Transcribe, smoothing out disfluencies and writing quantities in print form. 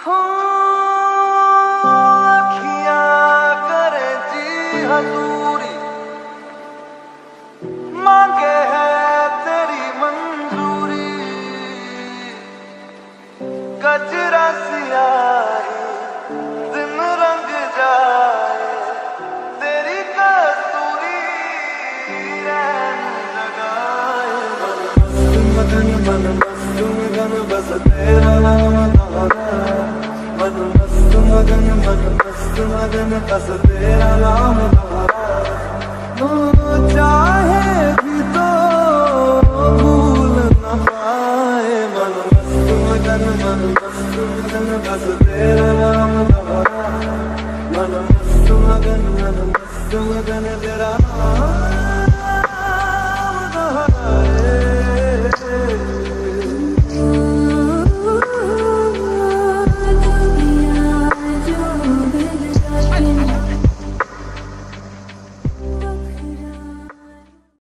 हो अखियां करे जी हजूरी, मांगे है तेरी मंजूरी। गजरा सियाही दिन रंग जाए, तेरी कसूरी रैन लगाए। मन मस्त मगन बस तेरा नाम दोहरा, मन मस्त मगन बस तेरा नाम दोहरा। चाहे भी तो भूल न पाए, मन मस्त मगन बस तेरा नाम